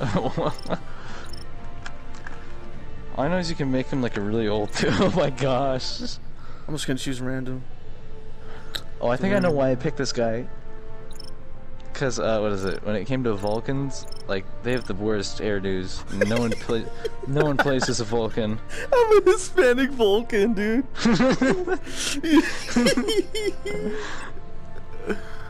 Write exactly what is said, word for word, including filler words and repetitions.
All I know is you can make him like a really old too. Oh my gosh. I'm just gonna choose random. Oh, I think I know why I picked this guy. Cause uh, what is it? When it came to Vulcans, like they have the worst hairdos. No one play, no one plays as a Vulcan. I'm a Hispanic Vulcan, dude.